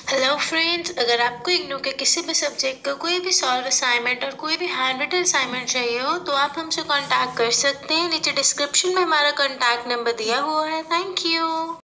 Hello friends, अगर आपको इग्नू के किसी भी सब्जेक्ट का कोई भी सॉल्व असाइनमेंट और कोई भी हैंड रिटन असाइनमेंट चाहिए हो तो आप हमसे कांटेक्ट कर सकते हैं। नीचे डिस्क्रिप्शन में हमारा कांटेक्ट नंबर दिया हुआ है। Thank you.